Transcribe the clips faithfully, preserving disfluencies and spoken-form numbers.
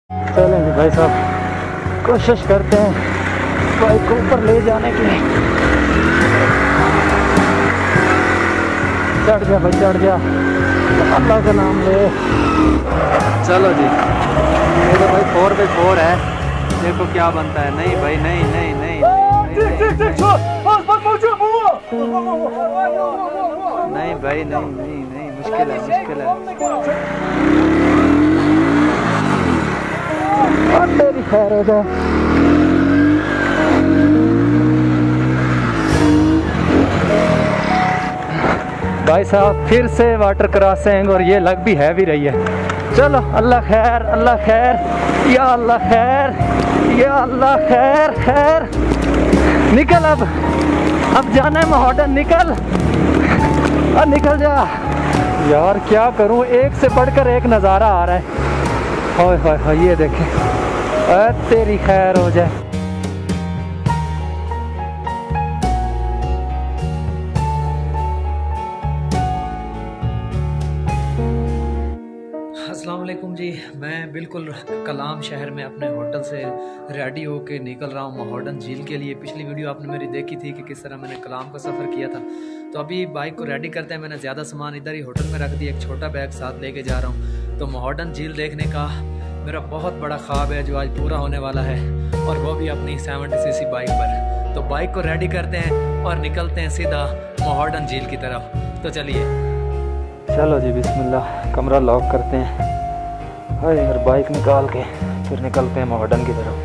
चलें जी भाई साहब, कोशिश करते हैं बाइक को ऊपर ले जाने की। चढ़ गया भाई, चढ़ गया, अल्लाह का नाम ले। चलो जी, ये तो भाई फोर बाई फोर है, देखो क्या बनता है। नहीं भाई, नहीं नहीं नहीं नहीं भाई, नहीं नहीं नहीं, मुश्किल है, मुश्किल है। तेरी खैर हो जाए। भाई साहब फिर से वाटर क्रॉसिंग, और ये लग भी है भी रही है। चलो अल्लाह खैर, अल्लाह खैर, या अल्लाह खैर, या अल्लाह खैर खैर। निकल अब अब जाना है महाडन, निकल अब, निकल जा यार। क्या करूं, एक से बढ़कर एक नज़ारा आ रहा है। हाय हाय हाय, ये देखें, तेरी खैर हो जाए। अस्सलाम वालेकुम जी, मैं बिल्कुल कलाम शहर में अपने होटल से रेडी होके निकल रहा हूँ महाडन झील के लिए। पिछली वीडियो आपने मेरी देखी थी कि किस तरह मैंने कलाम का सफ़र किया था। तो अभी बाइक को रेडी करते हैं, मैंने ज़्यादा सामान इधर ही होटल में रख दिया, एक छोटा बैग साथ लेके जा रहा हूँ। तो महाडन झील देखने का मेरा बहुत बड़ा ख्वाब है जो आज पूरा होने वाला है, और वो भी अपनी सेवेंटी सी सी बाइक पर। तो बाइक को रेडी करते हैं और निकलते हैं सीधा महाडन झील की तरफ। तो चलिए, चलो जी बिस्मिल्लाह, कमरा लॉक करते हैं, हाय यार, बाइक निकाल के फिर निकलते हैं महाडन की तरफ।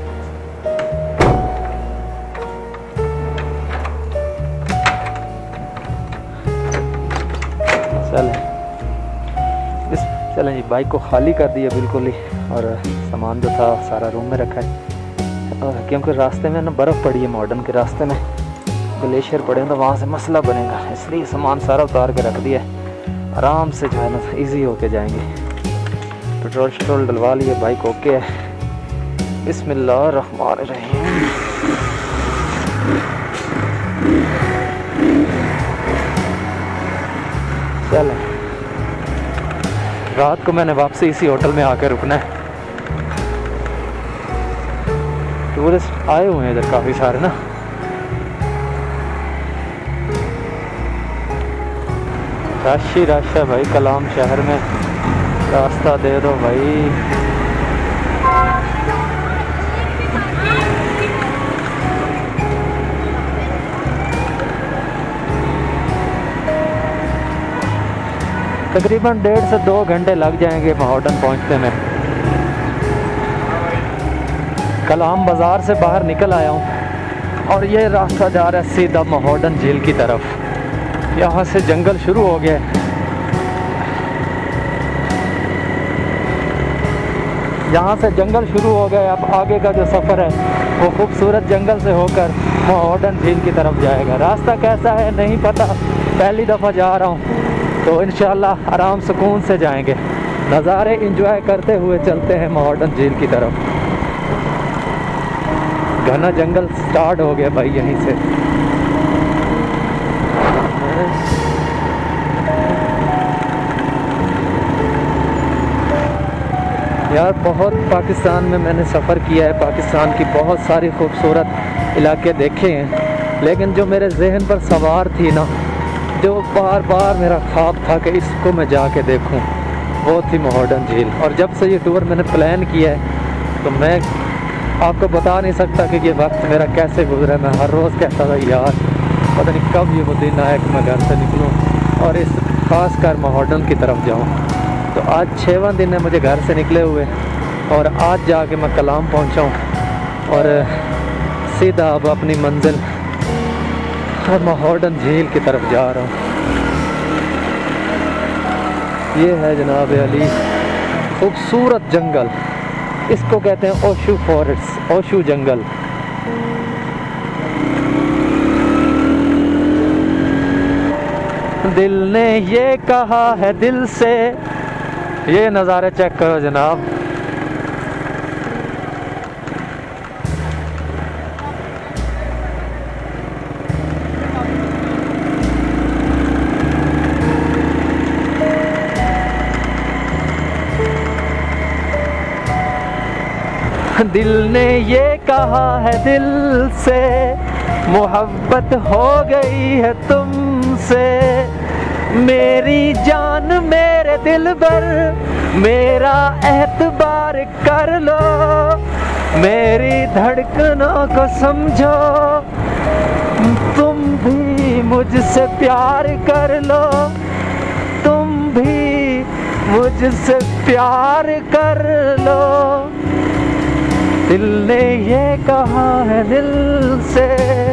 चलें इस चलें जी, बाइक को खाली कर दिया बिल्कुल ही, और सामान जो था सारा रूम में रखा है। और क्योंकि रास्ते में ना बर्फ़ पड़ी है, महाडन के रास्ते में ग्लेशियर पड़े हैं, तो वहाँ से मसला बनेगा, इसलिए सामान सारा उतार के रख दिया है। आराम से जो है ना ईजी होके जाएंगे। पेट्रोल शट्रोल डलवा लिए, बाइक ओके है। बिस्मिल्लाहिर्रहमानिर्रहीम। चलें, रात को मैंने वापसी इसी होटल में आकर रुकना है। टूरिस्ट आए हुए हैं इधर काफ़ी सारे ना। रश ही रश है भाई कलाम शहर में, रास्ता दे दो भाई। तकरीबन डेढ़ से दो घंटे लग जाएंगे महाडन पहुंचने में। कलाम बाज़ार से बाहर निकल आया हूं, और ये रास्ता जा रहा है सीधा महाडन झील की तरफ। यहाँ से जंगल शुरू हो गया है। यहाँ से जंगल शुरू हो गया, अब आगे का जो सफ़र है वो खूबसूरत जंगल से होकर महाडन झील की तरफ जाएगा। रास्ता कैसा है नहीं पता, पहली दफ़ा जा रहा हूँ, तो इंशाल्लाह आराम सुकून से जाएंगे, नज़ारे एंजॉय करते हुए चलते हैं महाडन झील की तरफ। घना जंगल स्टार्ट हो गया भाई यहीं से। यार बहुत पाकिस्तान में मैंने सफ़र किया है, पाकिस्तान की बहुत सारी खूबसूरत इलाके देखे हैं, लेकिन जो मेरे जहन पर सवार थी ना, जो बार बार मेरा ख्वाब था कि इसको मैं जाके देखूं, वो थी महाडन झील। और जब से ये टूर मैंने प्लान किया है, तो मैं आपको बता नहीं सकता कि ये वक्त मेरा कैसे गुजरा। मैं हर रोज़ कहता था यार पता नहीं कब ये वो दिन आए कि मैं घर से निकलूं और इस ख़ास कर महाडन की तरफ जाऊं। तो आज छठवां दिन है मुझे घर से निकले हुए, और आज जाके मैं कलाम पहुंचा हूं, और सीधा अब अपनी मंजिल और महाडन झील की तरफ जा रहा हूं। ये है जनाब अली खूबसूरत जंगल, इसको कहते हैं ओशू फॉरेस्ट, ओशू जंगल। दिल ने ये कहा है दिल से, ये नज़ारे चेक करो जनाब। दिल ने ये कहा है दिल से, मोहब्बत हो गई है तुमसे। मेरी जान मेरे दिल पर मेरा एतबार कर लो, मेरी धड़कनों को समझो, तुम भी मुझसे प्यार कर लो, तुम भी मुझसे प्यार कर लो। दिल ने ये कहा है दिल से।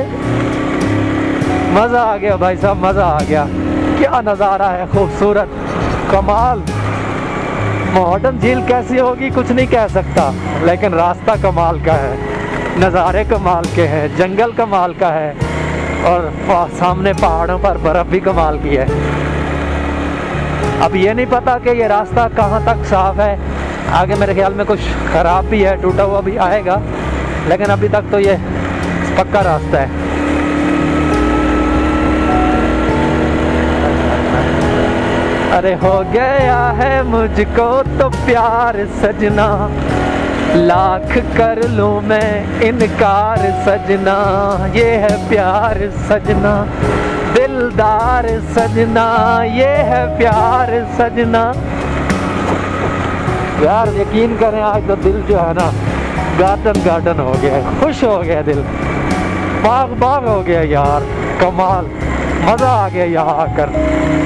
मज़ा आ गया भाई साहब, मज़ा आ गया। क्या नज़ारा है, खूबसूरत, कमाल। मॉडर्न झील कैसी होगी कुछ नहीं कह सकता, लेकिन रास्ता कमाल का है, नज़ारे कमाल के हैं, जंगल कमाल का है, और सामने पहाड़ों पर बर्फ़ भी कमाल की है। अब ये नहीं पता कि ये रास्ता कहाँ तक साफ़ है, आगे मेरे ख्याल में कुछ ख़राब भी है, टूटा हुआ भी आएगा, लेकिन अभी तक तो ये पक्का रास्ता है। अरे हो गया है मुझको तो प्यार सजना, लाख कर लूं मैं इनकार सजना। ये है प्यार सजना, दिलदार सजना, ये है प्यार सजना। यार यकीन करें आज तो दिल जो है ना गार्डन गार्डन हो गया, खुश हो गया दिल, बाग बाग हो गया यार, कमाल, मज़ा आ गया यहाँ आकर।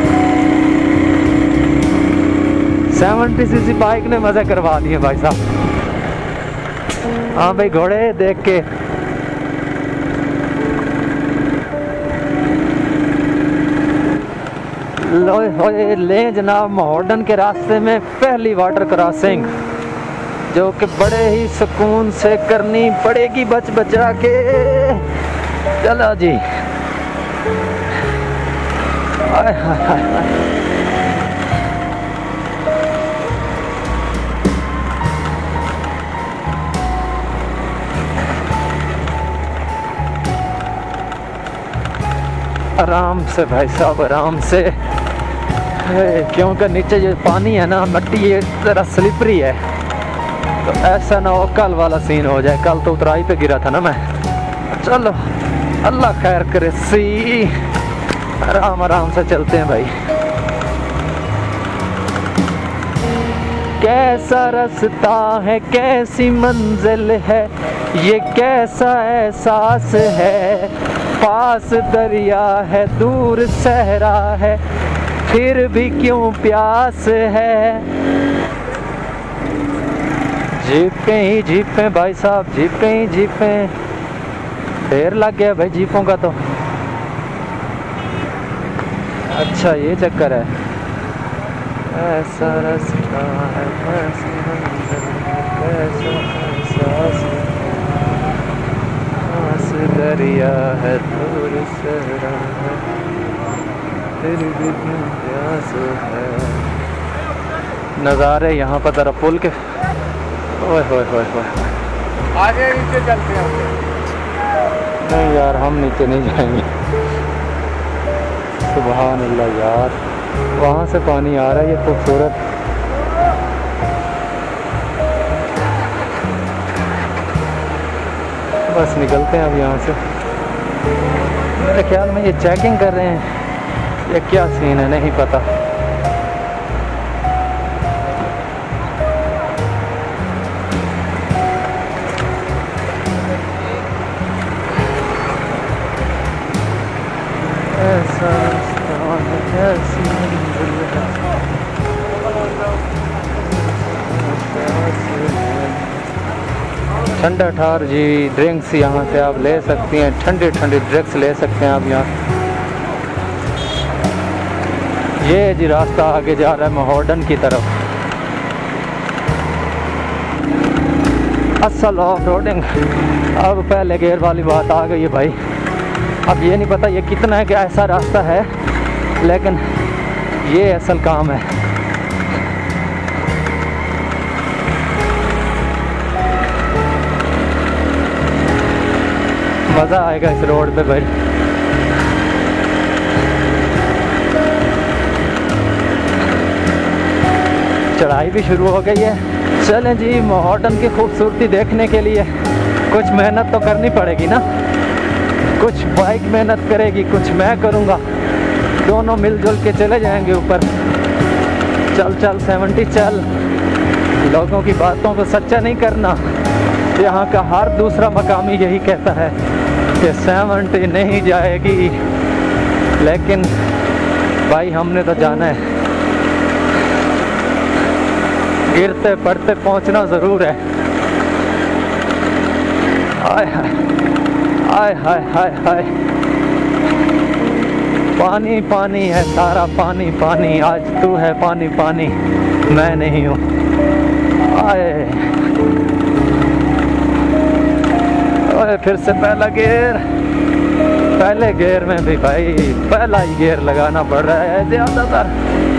सेवेंटी सी सी बाइक ने मज़े करवा दिए भाई साहब। हाँ भाई घोड़े देख के लो ले जनाब मॉडर्न के रास्ते में पहली वाटर क्रॉसिंग, जो कि बड़े ही सुकून से करनी पड़ेगी बच बचा के। चलो जी, आय हाय हाय। आराम से भाई साहब, आराम से, क्योंकि नीचे जो पानी है ना, मिट्टी ये ज़रा स्लिपरी है, तो ऐसा ना हो कल वाला सीन हो जाए। कल तो उतराई पे गिरा था ना मैं। चलो अल्लाह खैर करे सी, आराम आराम से चलते हैं भाई। कैसा रास्ता है, कैसी मंजिल है, ये कैसा एहसास है, पास दरिया है, दूर सहरा है, फिर भी क्यों प्यास है। जीपें ही जीपें भाई साहब, जीपें ही जीपें, ढेर लग गया भाई जीपों का तो। अच्छा ये चक्कर है। ऐसा रास्ता है, कैसी मंजिल है, कैसा एहसास है, दरिया है, दूर सहरा है, फिर भी क्यों प्यास है। नज़ारे यहाँ पर जरा पुल के, ओए होए होए होए। आगे नीचे चलते हैं। नहीं यार हम नीचे नहीं जाएंगे। सुभान अल्लाह यार, वहाँ से पानी आ रहा है, ये खूबसूरत। बस निकलते हैं अब यहाँ से। मेरे ख्याल में ये चेकिंग कर रहे हैं, ये क्या सीन है नहीं पता। ऐसा रास्ता है, कैसी मंजिल है, ठंडा ठार जी ड्रिंक्स यहाँ से आप ले सकती हैं, ठंडे ठंडे ड्रिंक्स ले सकते हैं आप यहाँ। ये जी रास्ता आगे जा रहा है महोडन की तरफ। असल ऑफ रोडिंग। अब पहले गेयर वाली बात आ गई है भाई। अब ये नहीं पता ये कितना है कि ऐसा रास्ता है, लेकिन ये असल काम है। मज़ा आएगा इस रोड पे भाई। चढ़ाई भी शुरू हो गई है। चलें जी, मॉडर्न की खूबसूरती देखने के लिए कुछ मेहनत तो करनी पड़ेगी ना। कुछ बाइक मेहनत करेगी, कुछ मैं करूँगा, दोनों मिलजुल के चले जाएंगे ऊपर। चल चल सेवेंटी चल, लोगों की बातों को सच्चा नहीं करना। यहाँ का हर दूसरा मकामी यही कहता है कि सेवेंटी नहीं जाएगी, लेकिन भाई हमने तो जाना है। गिरते पड़ते पहुँचना ज़रूर है। आय हाय आय हाय हाय हाय, पानी पानी है सारा, पानी पानी। आज तू है पानी पानी, मैं नहीं हूँ। आए ओए, फिर से पहला गियर। पहले गियर में भी भाई पहला ही गियर लगाना पड़ रहा है ज़्यादातर।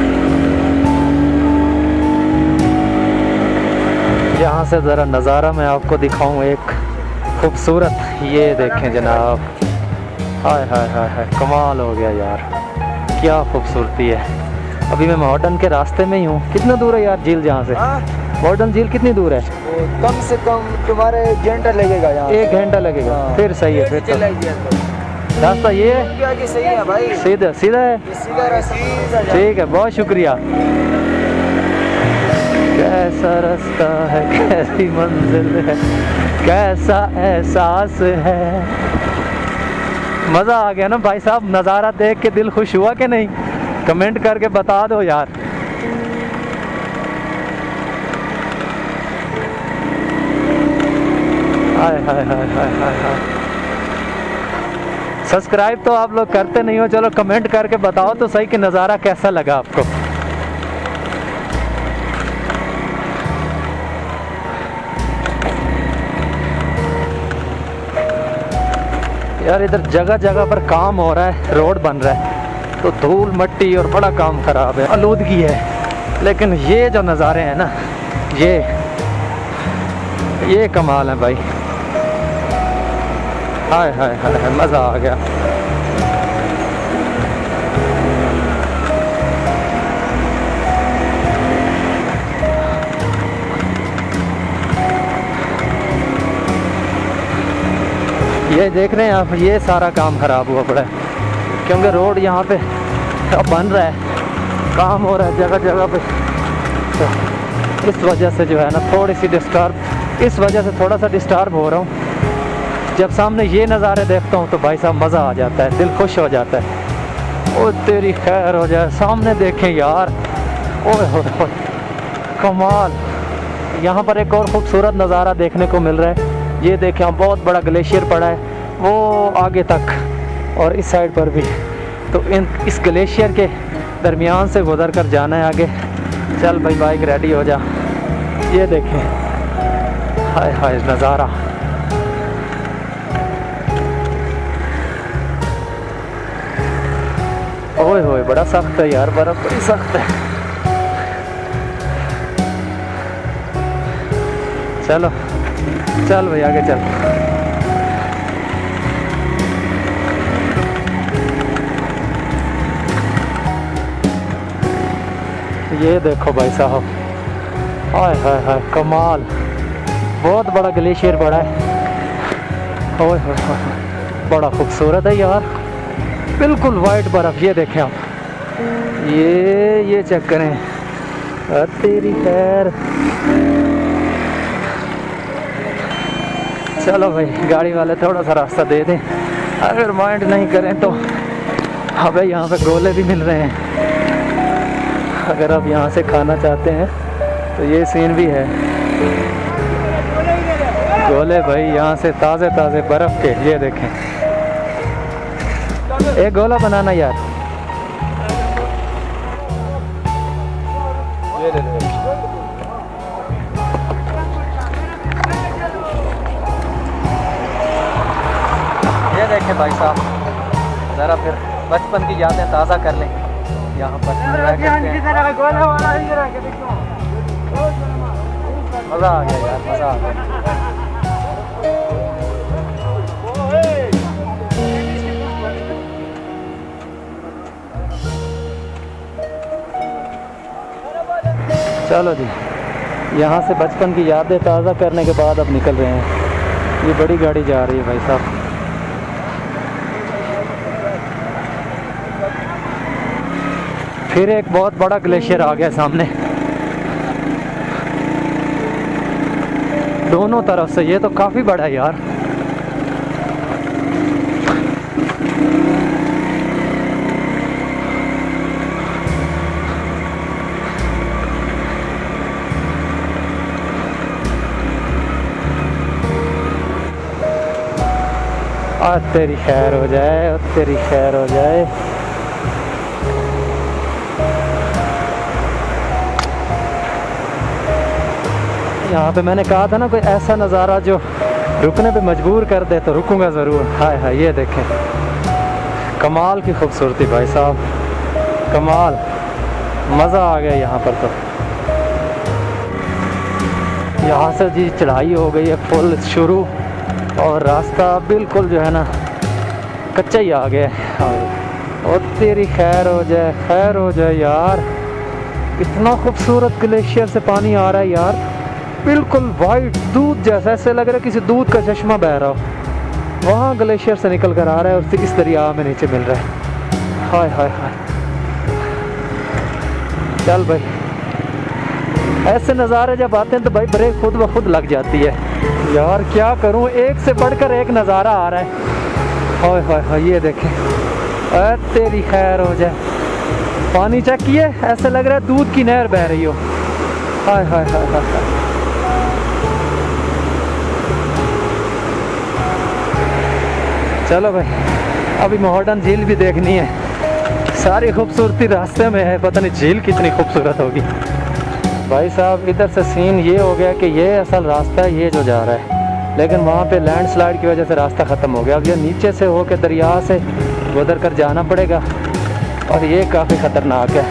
यहाँ से ज़रा नज़ारा मैं आपको दिखाऊं एक खूबसूरत। ये देखें जनाब, हाय हाय हाय हाय, कमाल हो गया यार, क्या खूबसूरती है। अभी मैं मॉडर्न के रास्ते में ही हूँ। कितना दूर है यार झील जहाँ से? मॉडर्न झील कितनी दूर है? कम से कम तुम्हारे एक घंटा लगेगा यहाँ। एक घंटा लगेगा? हाँ। फिर सही है, फिर तो रास्ता ये है। सही है भाई, सीधा सीधा है। सीधा रास्ता। ठीक है, बहुत शुक्रिया। कैसा रास्ता है, कैसी मंजिल है, कैसा एहसास है। मज़ा आ गया ना भाई साहब, नज़ारा देख के दिल खुश हुआ कि नहीं? कमेंट करके बता दो यार। हाय हाय हाय हाय हाय हाय। सब्सक्राइब तो आप लोग करते नहीं हो, चलो कमेंट करके बताओ तो सही कि नज़ारा कैसा लगा आपको। यार इधर जगह जगह पर काम हो रहा है, रोड बन रहा है, तो धूल मट्टी और बड़ा काम खराब है, आलूदगी है। लेकिन ये जो नज़ारे हैं ना, ये ये कमाल है भाई। हाय हाय हाय हाय, मज़ा आ गया। ये देख रहे हैं आप, ये सारा काम ख़राब हुआ पड़ा है क्योंकि रोड यहाँ पे अब बन रहा है, काम हो रहा है जगह जगह पे। तो इस वजह से जो है ना थोड़ी सी डिस्टर्ब इस वजह से थोड़ा सा डिस्टर्ब हो रहा हूँ। जब सामने ये नज़ारे देखता हूँ तो भाई साहब मज़ा आ जाता है, दिल खुश हो जाता है। ओ तेरी खैर हो जाए, सामने देखें यार, ओए हो हो कमाल। यहाँ पर एक और ख़ूबसूरत नज़ारा देखने को मिल रहा है। ये देखें, बहुत बड़ा ग्लेशियर पड़ा है वो आगे तक, और इस साइड पर भी। तो इन इस ग्लेशियर के दरमियान से गुजर कर जाना है आगे। चल भाई बाइक रेडी हो जा। ये देखें, हाय हाय नज़ारा। ओए होए बड़ा सख्त है यार, बर्फ बड़ी सख्त है। चलो चल भाई आगे चल। ये देखो भाई साहब, हाय हाय हाय कमाल, बहुत बड़ा ग्लेशियर पड़ा है। ओए होए होए बड़ा खूबसूरत है यार, बिल्कुल वाइट बर्फ। ये देखें आप, ये ये चेक करें, तेरी खैर। चलो भाई गाड़ी वाले थोड़ा सा रास्ता दे दें, अगर माइंड नहीं करें तो। अबे यहाँ पे गोले भी मिल रहे हैं, अगर आप यहाँ से खाना चाहते हैं तो ये सीन भी है। गोले भाई यहाँ से ताज़े ताज़े बर्फ़ के, ये देखें। एक गोला बनाना यार, ये ले लो। ये देखें भाई साहब, ज़रा फिर बचपन की यादें ताज़ा कर लें। यहाँ पर मज़ा आ गया यार, मज़ा आ गया। चलो जी यहाँ से बचपन की यादें ताज़ा करने के बाद अब निकल रहे हैं। ये बड़ी गाड़ी जा रही है भाई साहब। फिर एक बहुत बड़ा ग्लेशियर आ गया सामने दोनों तरफ से। ये तो काफ़ी बड़ा है यार। और तेरी खैर हो जाए, और तेरी खैर हो जाए। यहाँ पे मैंने कहा था ना कोई ऐसा नज़ारा जो रुकने पे मजबूर कर दे तो रुकूंगा ज़रूर। हाय हाय ये देखें, कमाल की खूबसूरती भाई साहब, कमाल, मज़ा आ गया यहाँ पर। तो यहाँ से जी चढ़ाई हो गई है फुल शुरू, और रास्ता बिल्कुल जो है ना कच्चा ही आ गया है। और तेरी खैर हो जाए, खैर हो जाए यार। कितना खूबसूरत ग्लेशियर से पानी आ रहा है यार, बिल्कुल वाइट दूध जैसा, ऐसे लग रहा है किसी दूध का चश्मा बह रहा हो। वहाँ ग्लेशियर से निकल कर आ रहा है और इस दरिया में नीचे मिल रहा है। हाय हाय हाय, चल भाई, ऐसे नज़ारे जब आते हैं तो भाई ब्रेक खुद ब खुद लग जाती है यार। क्या करूं, एक से बढ़कर एक नज़ारा आ रहा है। हाय हाय हाय ये देखें, अरे तेरी खैर हो जाए। पानी चेक किए, ऐसे लग रहा है दूध की नहर बह रही हो। हाय हाय हाय हाय। चलो भाई, अभी मोहर्डन झील भी देखनी है। सारी खूबसूरती रास्ते में है, पता नहीं झील कितनी खूबसूरत होगी। भाई साहब इधर से सीन ये हो गया कि ये असल रास्ता है ये जो जा रहा है, लेकिन वहाँ पे लैंडस्लाइड की वजह से रास्ता ख़त्म हो गया। अब ये नीचे से होकर दरिया से गुजर कर जाना पड़ेगा, और ये काफ़ी ख़तरनाक है।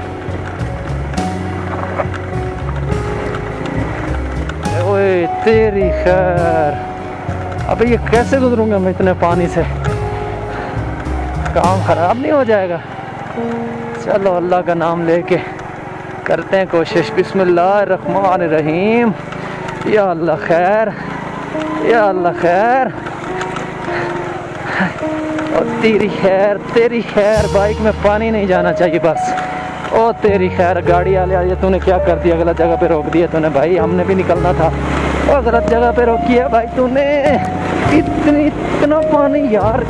ओए तेरी खैर, अबे ये कैसे गुजरूंगा मैं इतने पानी से, काम ख़राब नहीं हो जाएगा। चलो अल्लाह का नाम लेके करते हैं कोशिश। बिस्मिल्लाहिर्रहमानिर्रहीम। या अल्लाह खैर, या अल्लाह खैर, और तेरी खैर, तेरी खैर। बाइक में पानी नहीं जाना चाहिए बस। ओ तेरी खैर, गाड़ी वाले आइए, तूने क्या कर दिया, गलत जगह पे रोक दिया तूने भाई, हमने भी निकलना था। और गलत जगह पे रोकी है भाई तूने, इतनी इतना पानी यार।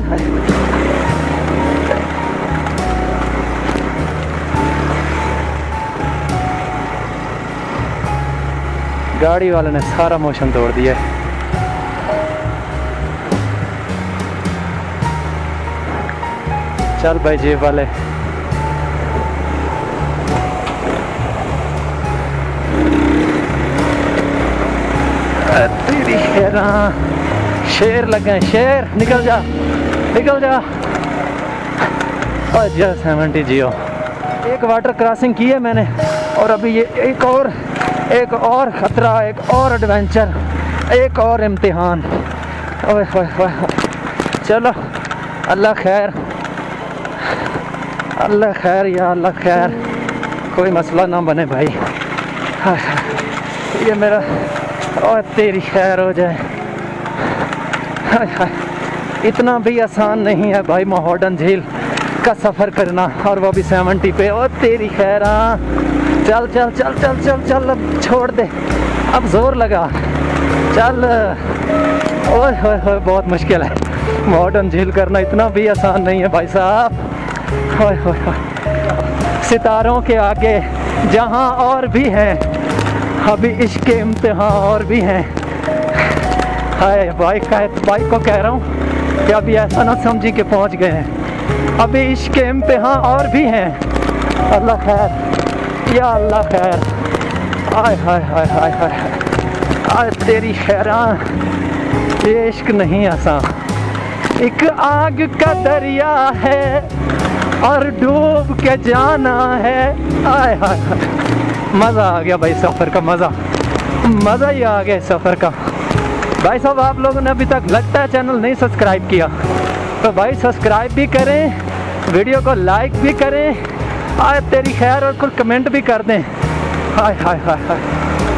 गाड़ी वाले ने सारा मोशन तोड़ दिया। चल भाई जेब वाले, तेरी शेरा, शेर लगे, शेर निकल जा, निकल जा। और जा सेवेंटी जियो। एक वाटर क्रॉसिंग की है मैंने, और अभी ये एक और एक और ख़तरा, एक और एडवेंचर, एक और इम्तिहान। ओए होए होए, चलो अल्लाह खैर, अल्लाह खैर, या अल्लाह खैर, कोई मसला ना बने भाई। हाँ, ये मेरा, और तेरी खैर हो जाए। हाँ, हाँ, इतना भी आसान नहीं है भाई मोहर्डन झील का सफ़र करना, और वो भी सेवेंटी पे। और तेरी खैर, हाँ चल चल चल चल चल चल, अब छोड़ दे, अब जोर लगा, चल। ओए होए होए, बहुत मुश्किल है मोहर्डन झील करना, इतना भी आसान नहीं है भाई साहब। होए होए होए, सितारों के आगे जहाँ और भी हैं, अभी इश्क के इम्तिहान और भी हैं। हाय बाइक का, बाइक को कह रहा हूँ कि अभी ऐसा ना समझी के पहुँच गए हैं, अभी इश्क के इम्तिहान और भी हैं। अल्लाह खैर, या अल्लाह खैर। हाय हाय हाय हाय हाय, आज तेरी खैरा, ये इश्क नहीं आसान। एक आग का दरिया है और डूब के जाना है। हाय हाय हाय, मज़ा आ गया भाई सफ़र का, मज़ा मज़ा ही आ गया सफ़र का। भाई साहब आप लोगों ने अभी तक लगता है चैनल नहीं सब्सक्राइब किया, तो भाई सब्सक्राइब भी करें, वीडियो को लाइक भी करें, आए तेरी खैर, और कुछ कमेंट भी कर दें। हाय हाय हाय हाय।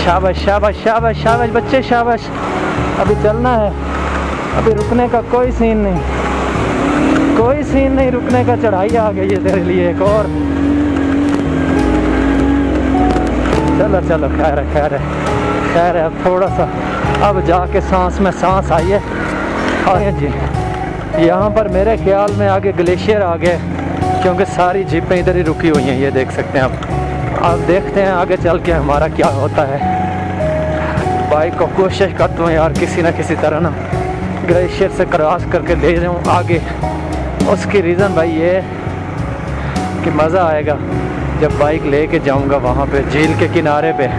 शाबाश शाबाश शाबाश शाबाश बच्चे शाबाश। अभी चलना है, अभी रुकने का कोई सीन नहीं, कोई सीन नहीं रुकने का। चढ़ाई आ गई है तेरे लिए एक और। चलो चलो खैर है खैर है खैर है। अब थोड़ा सा अब जाके सांस में सांस आई है। आए जी, यहाँ पर मेरे ख्याल में आगे ग्लेशियर आ गए, क्योंकि सारी जीपें इधर ही रुकी हुई हैं, ये देख सकते हैं आप। अब देखते हैं आगे चल के हमारा क्या होता है। बाइक को कोशिश करता हूँ यार किसी ना किसी तरह ना ग्लेशियर से क्रॉस करके ले जाऊँ आगे। उसकी रीज़न भाई ये है कि मज़ा आएगा जब बाइक लेके जाऊँगा वहाँ पे झील के किनारे पे।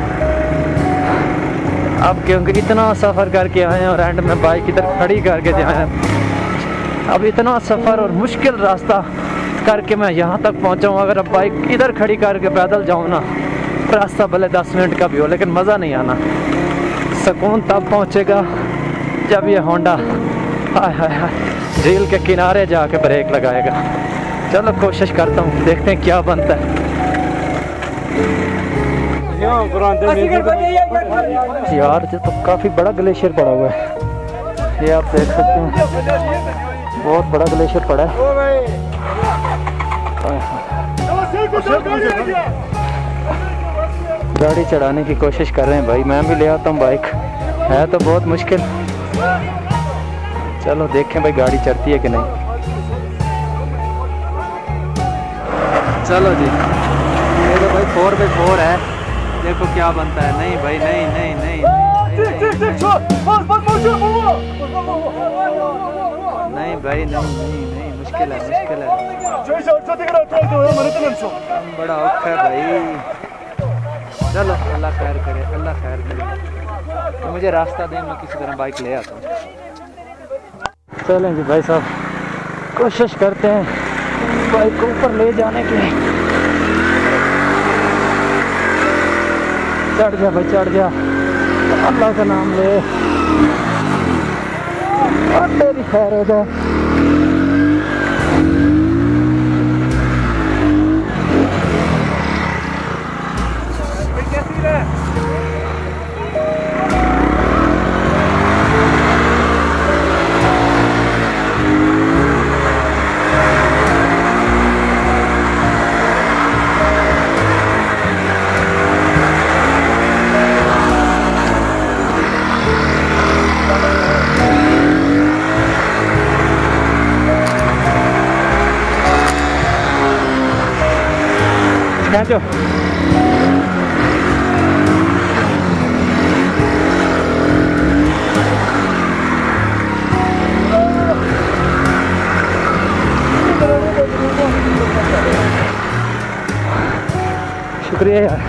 अब क्योंकि इतना सफ़र करके आए हैं और एंड में बाइक इधर खड़ी करके जाए, अब इतना सफ़र और मुश्किल रास्ता करके मैं यहाँ तक पहुँचा हूँ। अगर अब बाइक इधर खड़ी करके पैदल जाऊँ ना, रास्ता भले दस मिनट का भी हो लेकिन मज़ा नहीं आना। सुकून तब पहुँचेगा जब ये होंडा हाय हाय हाय झील के किनारे जाके ब्रेक लगाएगा। चलो कोशिश करता हूँ, देखते हैं क्या बनता है। यार ये तो काफ़ी बड़ा ग्लेशियर पड़ा हुआ है, ये आप देख सकते हैं, बहुत बड़ा ग्लेशियर पड़ा है। गाड़ी चढ़ाने की कोशिश कर रहे हैं भाई, मैं भी ले आता हूँ बाइक, है तो बहुत मुश्किल। चलो देखें भाई गाड़ी चढ़ती है कि नहीं। चलो जी, ये तो भाई फोर बाई फोर है, देखो क्या बनता है। नहीं भाई नहीं नहीं नहीं नहीं भाई नहीं नहीं नहीं मुश्किल है मुश्किल है, बड़ा औखा है भाई। चलो अल्लाह खैर करे अल्लाह खैर करे, तो मुझे रास्ता दें, मैं किसी तरह बाइक ले आता हूँ। चलें जी भाई साहब, कोशिश करते हैं बाइक को ऊपर ले जाने की। चढ़ जा भाई चढ़ जा, अल्लाह का नाम ले और तेरी खैर हो जाए। जो शुक्रिया यार।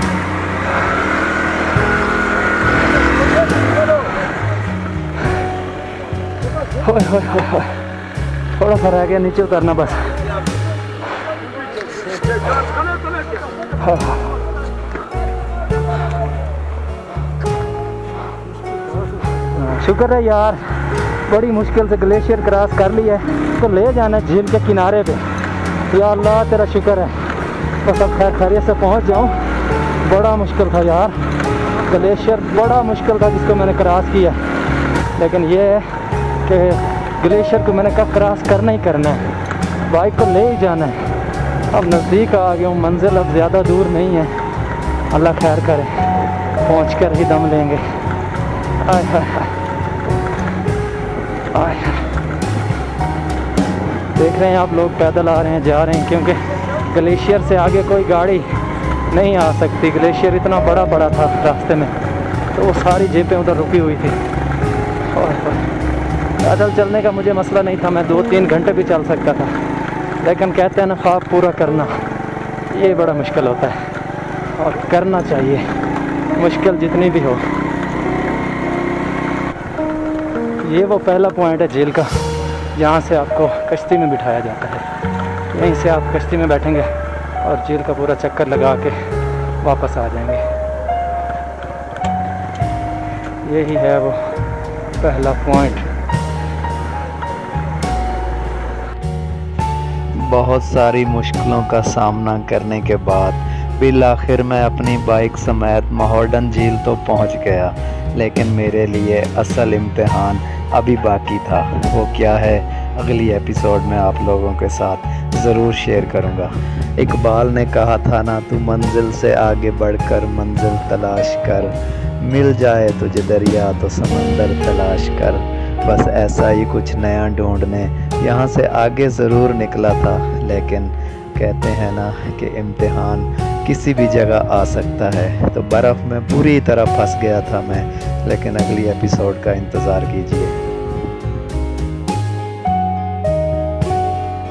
होय होय होय, थोड़ा सा रह गया नीचे उतरना बस। हाँ। शुक्र है यार, बड़ी मुश्किल से ग्लेशियर क्रॉस कर लिया है, तो ले जाना झील के किनारे पे। या अल्लाह तेरा शुक्र है, तो सब खैर खैरियत से पहुंच जाऊं। बड़ा मुश्किल था यार, ग्लेशियर बड़ा मुश्किल था जिसको मैंने क्रॉस किया, लेकिन ये है कि ग्लेशियर को मैंने कब क्रॉस करना ही करना है, बाइक को ले ही जाना है। अब नज़दीक आ गया हूँ, मंजिल अब ज़्यादा दूर नहीं है, अल्लाह खैर करे, पहुँच कर ही दम लेंगे। आय हाय आय, देख रहे हैं आप लोग पैदल आ रहे हैं जा रहे हैं, क्योंकि ग्लेशियर से आगे कोई गाड़ी नहीं आ सकती। ग्लेशियर इतना बड़ा बड़ा था रास्ते में, तो वो सारी जीपें उधर रुकी हुई थी। और पैदल चलने का मुझे मसला नहीं था, मैं दो तीन घंटे भी चल सकता था, लेकिन कहते हैं ना ख्वाब पूरा करना ये बड़ा मुश्किल होता है, और करना चाहिए मुश्किल जितनी भी हो। ये वो पहला पॉइंट है झील का, जहाँ से आपको कश्ती में बिठाया जाता है। यहीं से आप कश्ती में बैठेंगे और झील का पूरा चक्कर लगा के वापस आ जाएंगे। यही है वो पहला पॉइंट। बहुत सारी मुश्किलों का सामना करने के बाद बिल आखिर मैं अपनी बाइक समेत महाौडन झील तो पहुंच गया, लेकिन मेरे लिए असल इम्तिहान अभी बाकी था। वो क्या है अगली एपिसोड में आप लोगों के साथ ज़रूर शेयर करूंगा। इकबाल ने कहा था ना, तू मंजिल से आगे बढ़कर मंजिल तलाश कर, मिल जाए तुझे दरिया तो समंदर तलाश कर। बस ऐसा ही कुछ नया ढूंढने यहाँ से आगे ज़रूर निकला था, लेकिन कहते हैं ना कि इम्तिहान किसी भी जगह आ सकता है। तो बर्फ़ में पूरी तरह फंस गया था मैं, लेकिन अगली एपिसोड का इंतज़ार कीजिए।